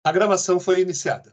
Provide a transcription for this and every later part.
A gravação foi iniciada.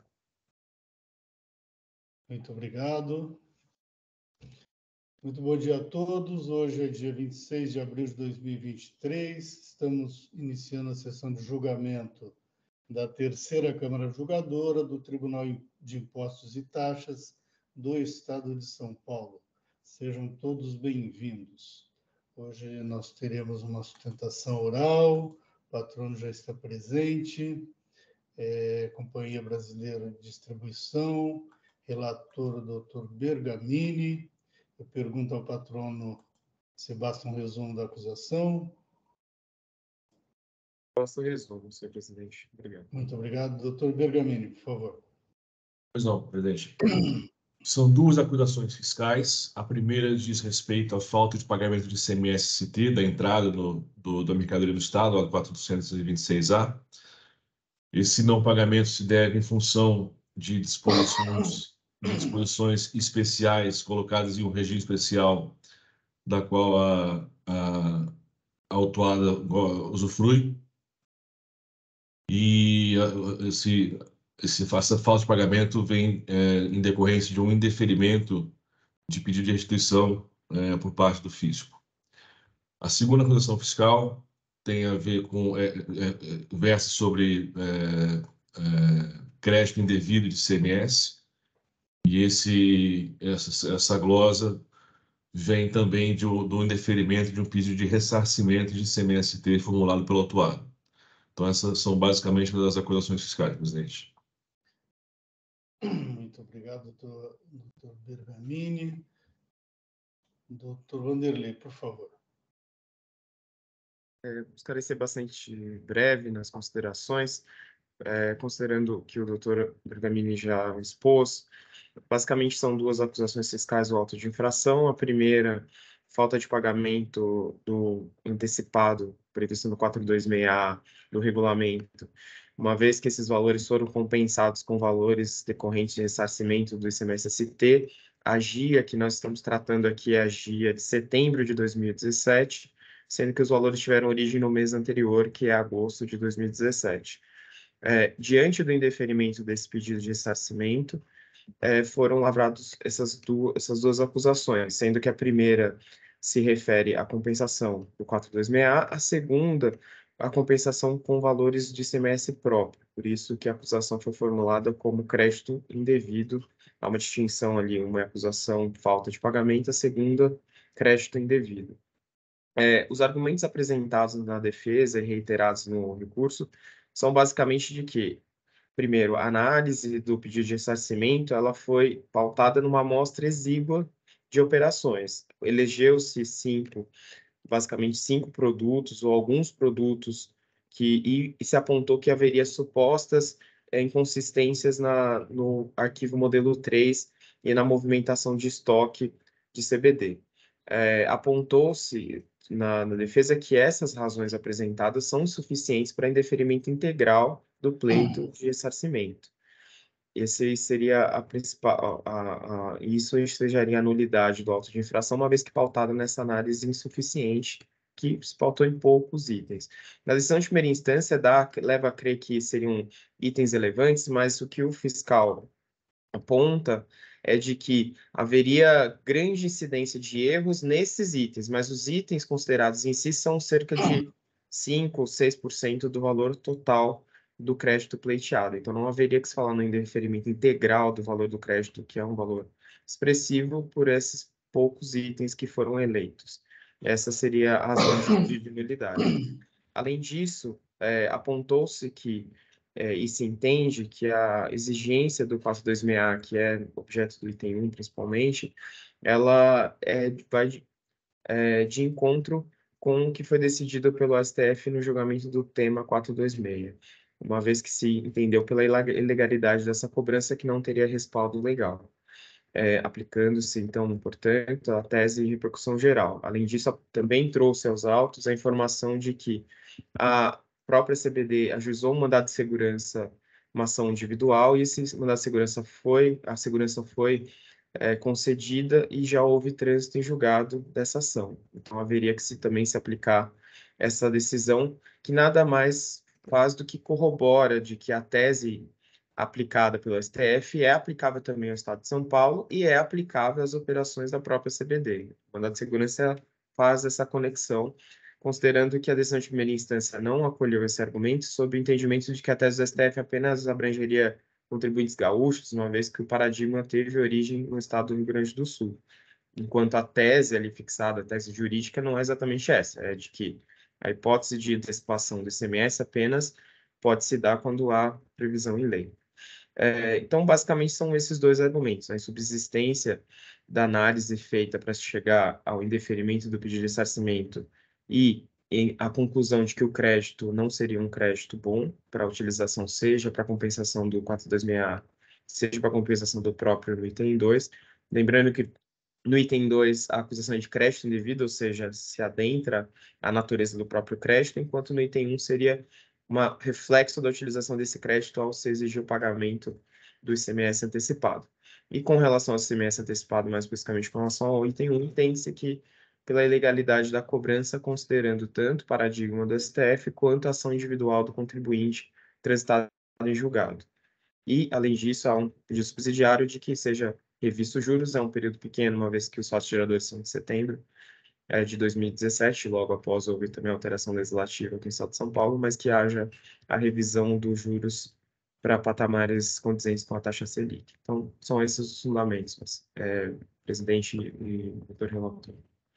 Muito obrigado. Muito bom dia a todos. Hoje é dia 26 de abril de 2023. Estamos iniciando a sessão de julgamento da terceira Câmara Julgadora do Tribunal de Impostos e Taxas do Estado de São Paulo. Sejam todos bem-vindos. Hoje nós teremos uma sustentação oral, o patrono já está presente, Companhia Brasileira de Distribuição, relator o Dr. Bergamini. Eu pergunto ao patrono se basta um resumo da acusação. Basta um resumo, senhor presidente. Obrigado. Muito obrigado. Dr. Bergamini, por favor. Pois não, presidente. São duas acusações fiscais. A primeira diz respeito à falta de pagamento de ICMS-ST da entrada da mercadoria do Estado, a 426A. Esse não pagamento se deve em função de disposições especiais colocadas em um regime especial da qual a autuada usufrui. E essa falta de pagamento vem em decorrência de um indeferimento de pedido de restituição por parte do fisco. A segunda acusação fiscal tem a ver com versa sobre crédito indevido de ICMS, e essa glosa vem também do indeferimento de um pedido de ressarcimento de ICMS-T formulado pelo autuado. Então, essas são basicamente as acusações fiscais, presidente. Muito obrigado, doutor Bergamini. Doutor Vanderlei, por favor. Gostaria de ser bastante breve nas considerações, considerando que o doutor Bergamini já expôs. Basicamente, são duas acusações fiscais do auto de infração. A primeira, falta de pagamento do antecipado previsto no 426A do regulamento, uma vez que esses valores foram compensados com valores decorrentes de ressarcimento do ICMS-ST. A GIA que nós estamos tratando aqui é a GIA de setembro de 2017, sendo que os valores tiveram origem no mês anterior, que é agosto de 2017. Diante do indeferimento desse pedido de ressarcimento, foram lavradas essas duas acusações, sendo que a primeira se refere à compensação do 426A, a segunda, a compensação com valores de ICMS próprio. Por isso que a acusação foi formulada como crédito indevido. Há uma distinção ali, uma acusação falta de pagamento, a segunda, crédito indevido. Os argumentos apresentados na defesa e reiterados no recurso são basicamente de que, primeiro, a análise do pedido de ressarcimento ela foi pautada numa amostra exígua de operações. Elegeu-se basicamente cinco produtos ou alguns produtos e se apontou que haveria supostas inconsistências no arquivo modelo 3 e na movimentação de estoque de CBD. Apontou-se na defesa que essas razões apresentadas são suficientes para indeferimento integral do pleito de ressarcimento. Esse seria a principal, isso ensejaria a nulidade do auto de infração, uma vez que pautada nessa análise insuficiente, que se pautou em poucos itens. Na decisão de primeira instância, leva a crer que seriam itens relevantes, mas o que o fiscal aponta é de que haveria grande incidência de erros nesses itens, mas os itens considerados em si são cerca de 5 ou 6% do valor total do crédito pleiteado. Então, não haveria que se falar no indeferimento integral do valor do crédito, que é um valor expressivo por esses poucos itens que foram eleitos. Essa seria a razão de nulidade. Além disso, apontou-se que e se entende que a exigência do 426A, que é objeto do item 1 principalmente, ela vai de encontro com o que foi decidido pelo STF no julgamento do tema 426, uma vez que se entendeu pela ilegalidade dessa cobrança que não teria respaldo legal. Aplicando-se, então, portanto, a tese de repercussão geral. Além disso, também trouxe aos autos a informação de que a própria CBD ajuizou um mandado de segurança, uma ação individual, e esse mandado de segurança foi concedida e já houve trânsito em julgado dessa ação. Então, haveria que também se aplicar essa decisão, que nada mais faz do que corrobora de que a tese aplicada pelo STF é aplicável também ao Estado de São Paulo e é aplicável às operações da própria CBD. O mandado de segurança faz essa conexão, considerando que a decisão de primeira instância não acolheu esse argumento, sob o entendimento de que a tese do STF apenas abrangeria contribuintes gaúchos, uma vez que o paradigma teve origem no estado do Rio Grande do Sul. Enquanto a tese ali fixada, a tese jurídica, não é exatamente essa, é de que a hipótese de antecipação do ICMS apenas pode se dar quando há previsão em lei. Então, basicamente, são esses dois argumentos: a insubsistência da análise feita para chegar ao indeferimento do pedido de ressarcimento e a conclusão de que o crédito não seria um crédito bom para a utilização, seja para a compensação do 426A, seja para a compensação do próprio no item 2. Lembrando que no item 2, a acusação é de crédito indevido, ou seja, se adentra a natureza do próprio crédito, enquanto no item 1 seria reflexo da utilização desse crédito ao se exigir o pagamento do ICMS antecipado. E com relação ao ICMS antecipado, mais especificamente com relação ao item 1, entende-se que pela ilegalidade da cobrança, considerando tanto o paradigma do STF quanto a ação individual do contribuinte transitada em julgado. E, além disso, há um pedido subsidiário de que seja revisto os juros, é um período pequeno, uma vez que os fatos geradores são de setembro de 2017, logo após houve também alteração legislativa aqui no estado de São Paulo, mas que haja a revisão dos juros para patamares condizentes com a taxa Selic. Então, são esses os fundamentos, presidente e doutor relator.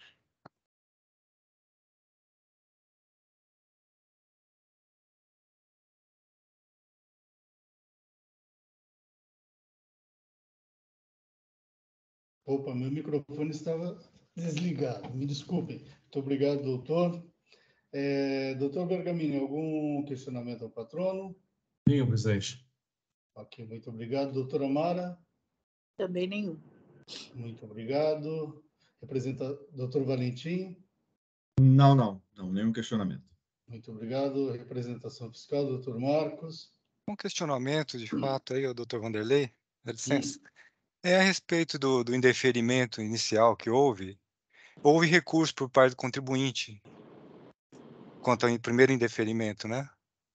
Opa, meu microfone estava desligado. Me desculpem. Muito obrigado, doutor. Doutor Bergamini, algum questionamento ao patrono? Nenhum, presidente. Ok, muito obrigado. Doutora Mara? Também nenhum. Muito obrigado. Doutor Valentim? Não, nenhum questionamento. Muito obrigado. Representação fiscal, doutor Marcos? Um questionamento, de fato, aí, o doutor Vanderlei, dá licença. É a respeito do indeferimento inicial que houve. Houve recurso por parte do contribuinte quanto ao primeiro indeferimento, né?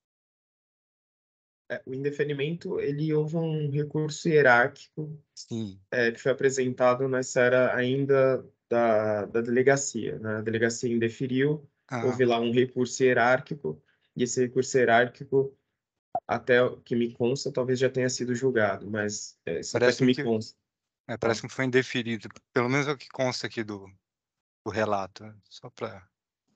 O indeferimento, houve um recurso hierárquico Sim. que foi apresentado nessa era ainda da delegacia, né? A delegacia indeferiu, houve lá um recurso hierárquico, e esse recurso hierárquico, até o que me consta, talvez já tenha sido julgado, mas isso até que me consta. Parece que foi indeferido, pelo menos é o que consta aqui do relato, só para...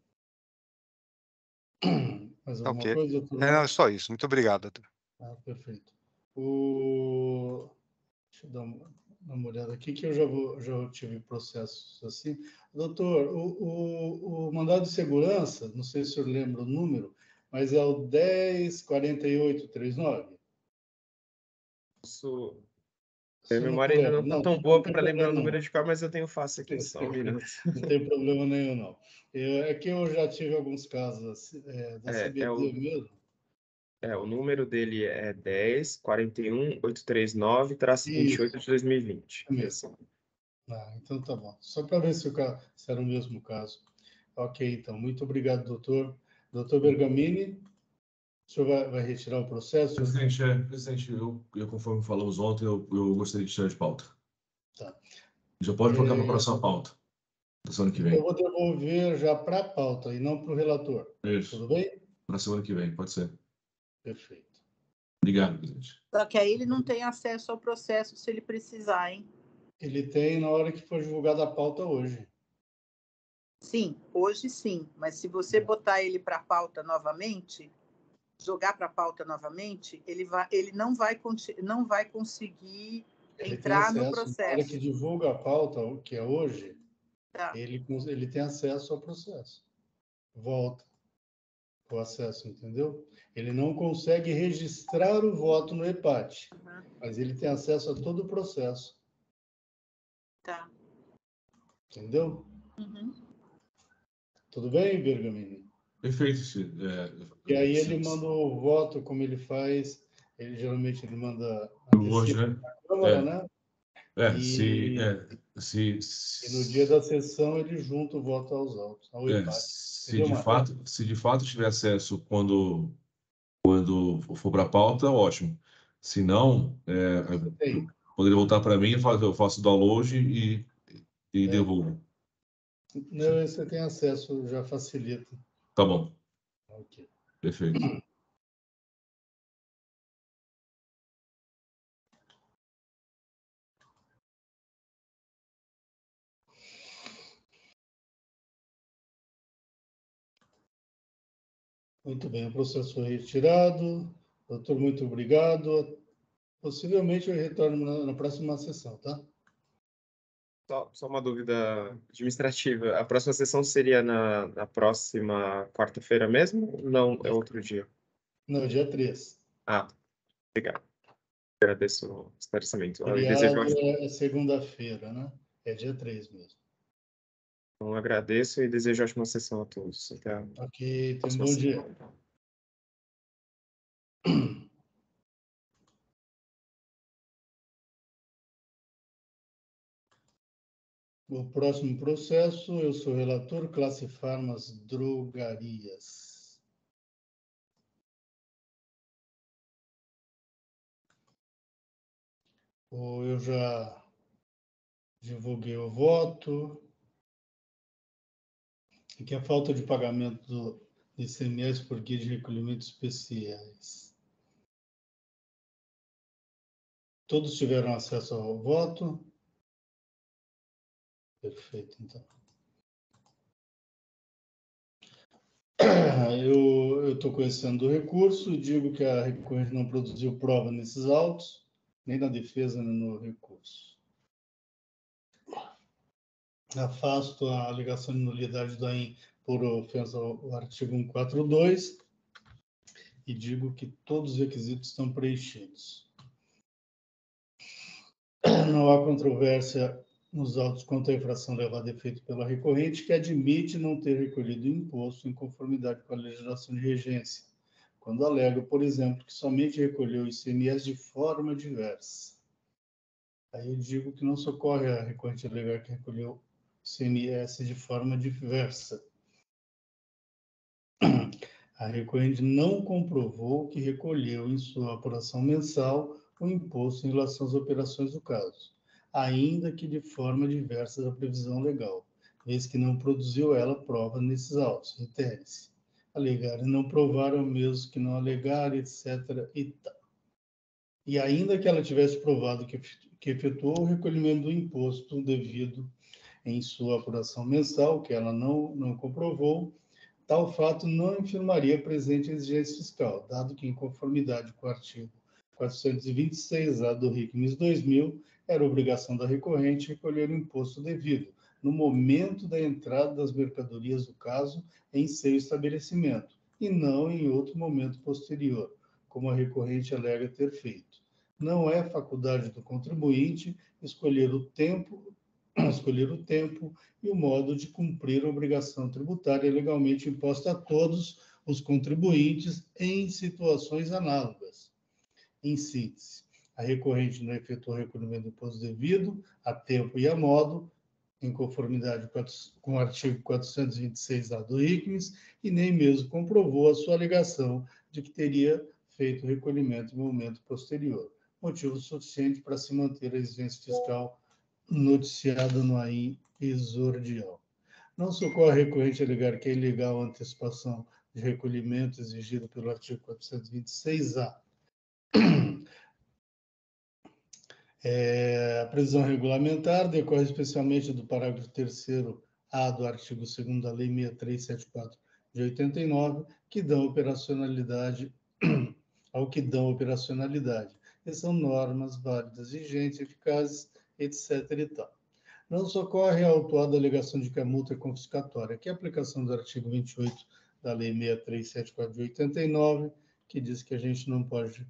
Mais alguma Ok. coisa, doutor? Não, é só isso. Muito obrigado, doutor. Perfeito. Deixa eu dar uma olhada aqui, que eu já tive processos assim. Doutor, o mandado de segurança, não sei se o senhor lembra o número, mas é o 10.4839? A memória ainda não está tão boa para lembrar o número de cor, mas eu tenho fácil aqui, só um minuto. Não tem problema nenhum, não. É que eu já tive alguns casos da CBD mesmo. O número dele é 10.41.839-28 de 2020. Mesmo. Então tá bom. Só para ver se era o mesmo caso. Ok, então. Muito obrigado, doutor. Doutor Bergamini, o senhor vai retirar o processo? Presidente, eu conforme falamos ontem, eu gostaria de tirar de pauta. Tá. Já pode colocar para a próxima pauta, da semana que vem. Eu vou devolver já para a pauta e não para o relator. Isso. Tudo bem? Para a semana que vem, pode ser. Perfeito. Obrigado, presidente. Só que aí ele não tem acesso ao processo se ele precisar, hein? Ele tem na hora que for divulgada a pauta hoje. Sim, hoje sim. Mas se você botar ele para a pauta novamente, jogar para a pauta novamente, ele não vai conseguir entrar no processo. Na hora que divulga a pauta, que é hoje, tá. ele tem acesso ao processo. Volta o acesso, entendeu? Ele não consegue registrar o voto no EPAT, mas ele tem acesso a todo o processo. Tá. Entendeu? Uhum. Tudo bem, Bergamini? Perfeito. E aí ele manda o voto, como ele faz, geralmente ele manda hoje, né? na Câmara, né? E no dia da sessão ele junta o voto aos autos, ao EPAT. Se de fato tiver acesso quando Quando for para a pauta, ótimo. Se não, poderia voltar para mim, eu faço o download e devolvo. Não, você tem acesso, já facilita. Tá bom. Ok. Perfeito. Muito bem, o processo foi retirado. Doutor, muito obrigado. Possivelmente eu retorno na próxima sessão, tá? Só uma dúvida administrativa. A próxima sessão seria na próxima quarta-feira mesmo? Ou não, é outro dia? Não, dia 3. Ah, obrigado. Agradeço o esclarecimento. Eu Feriado desejo é segunda-feira, né? É dia 3 mesmo. Então, agradeço e desejo ótima sessão a todos. Até a Ok, tenha um próxima bom semana. dia. O próximo processo, eu sou relator, classe Farmas Drogarias. Eu já divulguei o voto. Aqui a falta de pagamento do ICMS por guia de recolhimentos especiais. Todos tiveram acesso ao voto? Perfeito, então. Eu estou conhecendo o recurso e digo que a recorrente não produziu prova nesses autos, nem na defesa, nem no recurso. Afasto a alegação de nulidade do AIM por ofensa ao artigo 142 e digo que todos os requisitos estão preenchidos. Não há controvérsia nos autos quanto à infração levada a efeito pela recorrente, que admite não ter recolhido o imposto em conformidade com a legislação de regência, quando alega, por exemplo, que somente recolheu o ICMS de forma diversa. Aí eu digo que não socorre a recorrente alegar que recolheu o ICMS de forma diversa. A recorrente não comprovou que recolheu em sua apuração mensal o imposto em relação às operações do caso, ainda que de forma diversa da previsão legal, vez que não produziu ela prova nesses autos. Reitere-se. Alegar e não provar é o mesmo que não alegar, etc. E tal. E ainda que ela tivesse provado que efetuou o recolhimento do imposto devido em sua apuração mensal, que ela não comprovou, tal fato não infirmaria a presente exigência fiscal, dado que, em conformidade com o artigo 426-A do RICMES 2000, era obrigação da recorrente recolher o imposto devido, no momento da entrada das mercadorias do caso em seu estabelecimento, e não em outro momento posterior, como a recorrente alega ter feito. Não é faculdade do contribuinte escolher o tempo e o modo de cumprir a obrigação tributária legalmente imposta a todos os contribuintes em situações análogas. Em síntese, a recorrente não efetuou o recolhimento do imposto devido, a tempo e a modo, em conformidade com o artigo 426-A do RICMES, e nem mesmo comprovou a sua alegação de que teria feito o recolhimento em momento posterior, motivo suficiente para se manter a exigência fiscal noticiada no AIM exordial. Não socorre a recorrente alegar que é ilegal a antecipação de recolhimento exigido pelo artigo 426-A. A previsão regulamentar decorre especialmente do parágrafo 3º-A do artigo 2º da Lei 6374 de 89, que dão operacionalidade ao que dão operacionalidade. E são normas válidas, vigentes, eficazes, etc. e tal. Não socorre a autuada alegação de que a multa é confiscatória, que é a aplicação do artigo 28 da Lei 6374 de 89, que diz que a gente não pode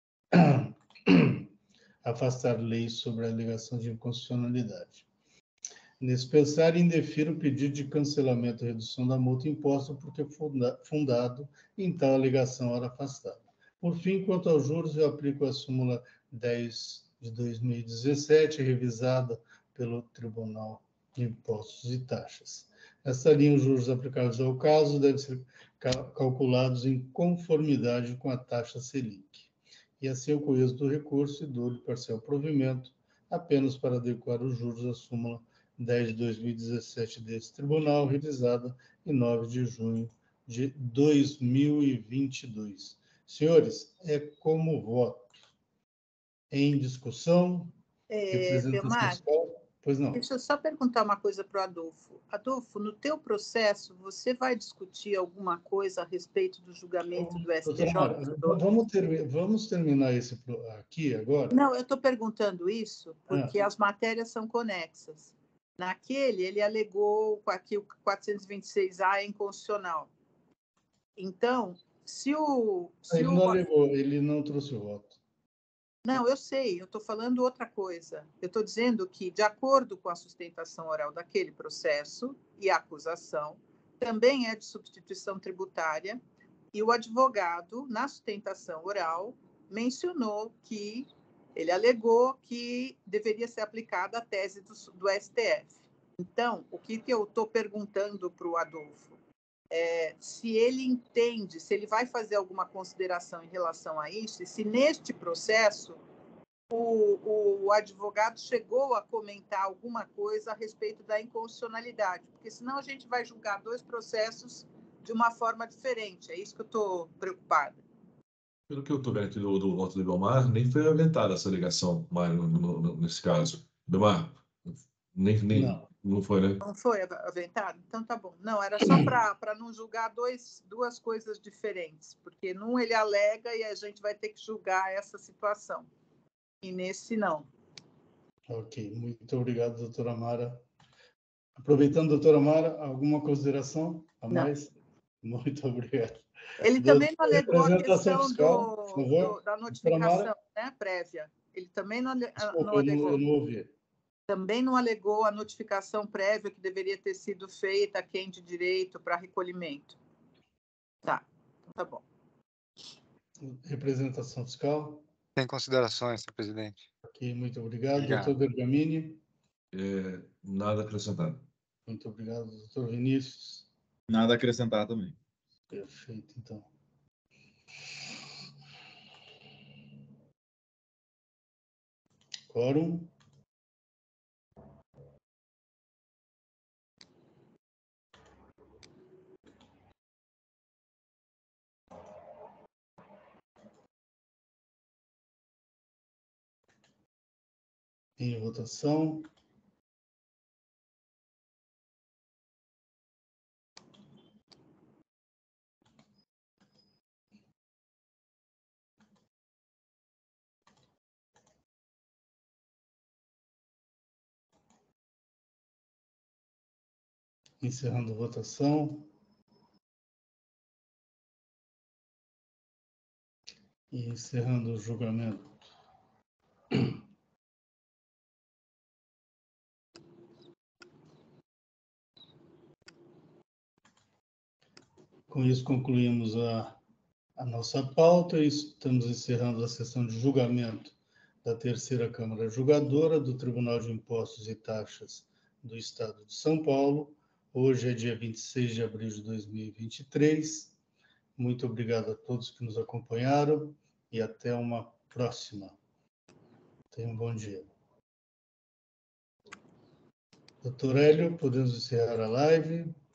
afastar leis sobre a alegação de inconstitucionalidade. Nesse pensar, indefiro o pedido de cancelamento e redução da multa imposta porque fundado em tal alegação ora afastada. Por fim, quanto aos juros, eu aplico a súmula 10 de 2017, revisada pelo Tribunal de Impostos e Taxas. Nessa linha, os juros aplicados ao caso devem ser calculados em conformidade com a taxa Selic. E assim eu conheço do recurso e dou-lhe parcial provimento apenas para adequar os juros à súmula 10 de 2017 desse tribunal, revisada em 9 de junho de 2022. Senhores, é como voto. Em discussão, representação Delmar, fiscal? Pois não. deixa eu só perguntar uma coisa para o Adolfo. Adolfo, no teu processo, você vai discutir alguma coisa a respeito do julgamento do STJ? Vamos terminar esse aqui agora? Não, eu estou perguntando isso porque as matérias são conexas. Naquele, ele alegou que o 426A é inconstitucional. Então, Ele não alegou, ele não trouxe o voto. Não, eu sei, eu estou falando outra coisa. Eu estou dizendo que, de acordo com a sustentação oral daquele processo e a acusação, também é de substituição tributária, e o advogado, na sustentação oral, mencionou que ele alegou que deveria ser aplicada a tese do STF. Então, o que eu estou perguntando para o Adolfo? Se ele entende, se ele vai fazer alguma consideração em relação a isso, e se neste processo o advogado chegou a comentar alguma coisa a respeito da inconstitucionalidade, porque senão a gente vai julgar dois processos de uma forma diferente. É isso que eu estou preocupada. Pelo que eu estou vendo aqui do voto do Belmar, nem foi aventada essa alegação, nesse caso. Belmar, não foi, né? Não foi aventado? Então tá bom. Não, era só para não julgar duas coisas diferentes, porque num ele alega e a gente vai ter que julgar essa situação. E nesse não. Ok, muito obrigado, doutora Mara. Aproveitando, doutora Mara, alguma consideração a mais? Não. Muito obrigado. Ele também não alegou a questão fiscal, da notificação, né, prévia. Ele também não alegou. Eu não ouvi. Também não alegou a notificação prévia que deveria ter sido feita a quem de direito para recolhimento. Tá, então tá bom. Representação fiscal? Sem considerações, senhor presidente. Ok, muito obrigado. Obrigado. Doutor Bergamini? Nada acrescentado. Muito obrigado, doutor Vinícius. Nada a acrescentar também. Perfeito, então. Quórum. Em votação. Encerrando a votação. E encerrando o julgamento. Com isso, concluímos a nossa pauta e estamos encerrando a sessão de julgamento da Terceira Câmara Julgadora do Tribunal de Impostos e Taxas do Estado de São Paulo. Hoje é dia 26 de abril de 2023. Muito obrigado a todos que nos acompanharam e até uma próxima. Tenham um bom dia. Doutor Hélio, podemos encerrar a live?